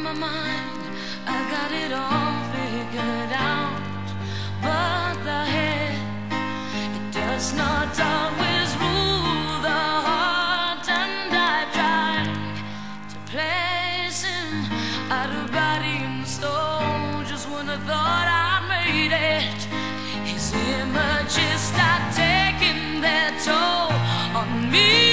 my mind, I got it all figured out. But the head, it does not always rule the heart, and I tried to place him out of body and soul. Just when I thought I made it, his images start taking their toll on me.